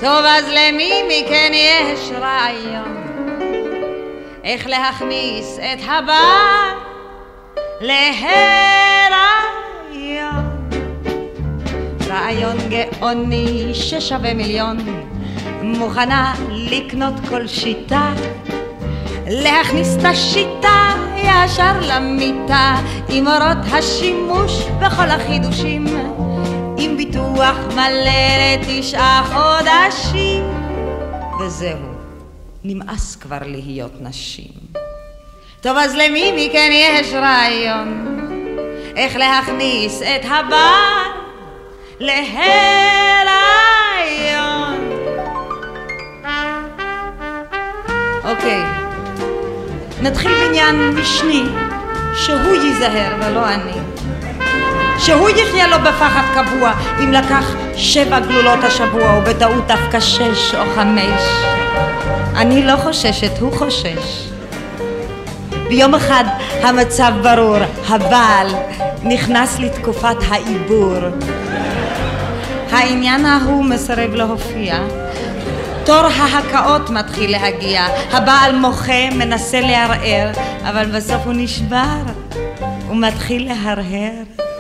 טוב, אז למי מכן יש רעיון איך להכניס את הבא להיריון? רעיון גאוני ששווה מיליון, מוכנה לקנות כל שיטה, להכניס את השיטה ישר למיטה, עם אורות השימוש בכל החידושים, עם ביטוח מלא ל9 חודשים. וזהו, נמאס כבר להיות נשים. טוב, אז למי מכן יש רעיון איך להכניס את הבעל להיריון? אוקיי, נתחיל בעניין משני, שהוא ייזהר ולא אני, שהוא יחיה לו בפחד קבוע אם לקח 7 גלולות השבוע ובטעות דווקא 6 או 5. אני לא חוששת, הוא חושש. ביום אחד המצב ברור, הבעל נכנס לתקופת העיבור. העניין ההוא מסרב להופיע, תור ההקאות מתחיל להגיע, הבעל מוחה, מנסה לערער, אבל בסוף הוא נשבר, הוא מתחיל להרהר.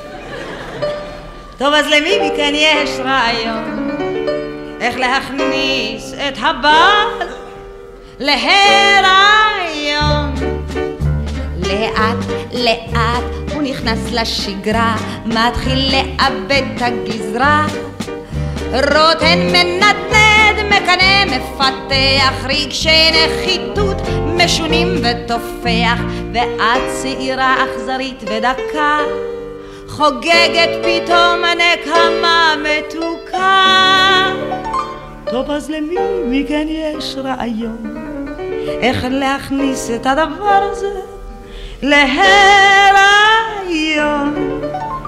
טוב, אז למי מכאן יש רעיון איך להכניס את הבעל להיריון? לאט לאט הוא נכנס לשגרה, מתחיל לאבד את הגזרה, רוטן מנדנד, מקנה, מפתח, רגשי נחיתות משונים ותופח, ואת צעירה אכזרית ודקה חוגגת פתאום נקמה מתוקה. טוב, אז למי מכן יש רעיון איך להכניס את הדבר הזה להיריון?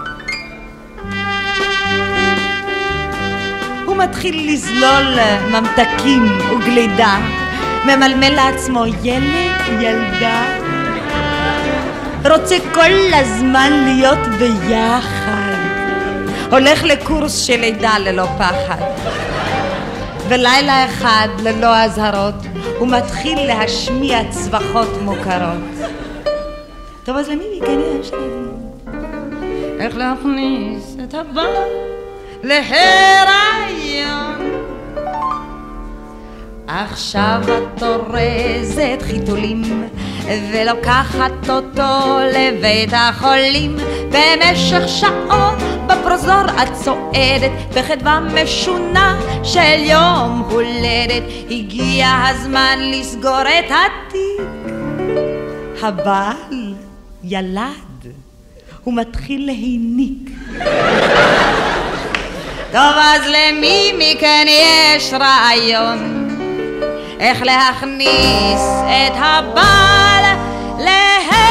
הוא מתחיל לזלול ממתקים וגלידה, ממלמל לעצמו ילד, ילדה, רוצה כל הזמן להיות ביחד, הולך לקורס של לידה ללא פחד, ולילה אחד ללא הזהרות הוא מתחיל להשמיע צווחות מוכרות. טוב, אז למי מכן יש רעיון איך להכניס את הבעל להיריון? עכשיו את אורזת חיתולים ולוקחת אותו לבית החולים, במשך שעות בפרוזור את צועדת בחדווה משונה של יום הולדת. הגיע הזמן לסגור את התיק, הבעל ילד, הוא מתחיל להיניק. טוב, אז למי מכן יש רעיון איך להכניס את הבעל להיריון?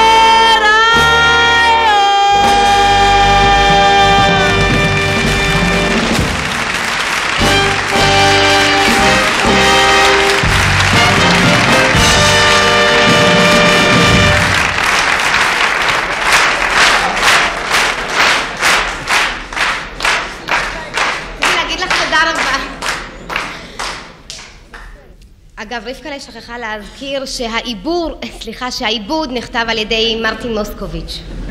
אגב, רבקה שכחה להזכיר שהעיבוד נכתב על ידי מרטין מוסקוביץ'.